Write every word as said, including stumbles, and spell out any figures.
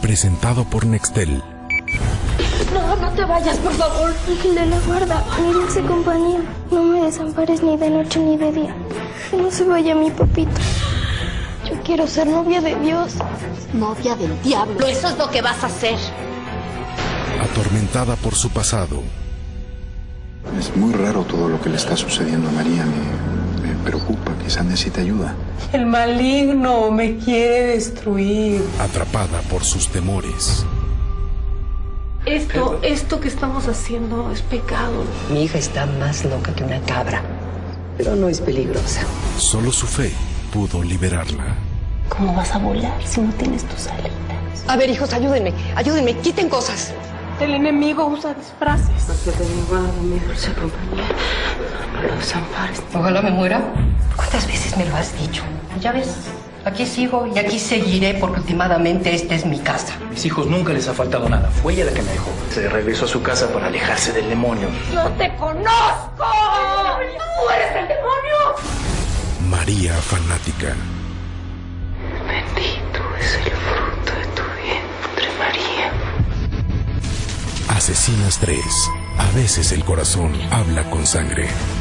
Presentado por Nextel. No, no te vayas, por favor. Ángel de la guarda, mi dulce compañía. No me desampares ni de noche ni de día. Que no se vaya mi papito. Yo quiero ser novia de Dios. Novia del diablo. Eso es lo que vas a hacer. Atormentada por su pasado. Es muy raro todo lo que le está sucediendo a María. Me, me preocupa. Quizá necesite ayuda. El maligno me quiere destruir. Atrapada por sus temores. Esto, esto que estamos haciendo es pecado. Mi hija está más loca que una cabra, pero no es peligrosa. Solo su fe pudo liberarla. ¿Cómo vas a volar si no tienes tus alitas? A ver, hijos, ayúdenme, ayúdenme, quiten cosas. El enemigo usa disfraces. Porque te guarda mi dulce compañía. No lo desampares. Ojalá me muera. ¿Cuántas veces me lo has dicho? Ya ves, aquí sigo y aquí seguiré porque últimamente esta es mi casa. Mis hijos nunca les ha faltado nada. Fue ella la que me dejó. Se regresó a su casa para alejarse del demonio. ¡Yo te conozco! ¡Tú eres el demonio! María fanática. Bendito es el fruto de tu vientre, María. Asesinas tres. A veces el corazón habla con sangre.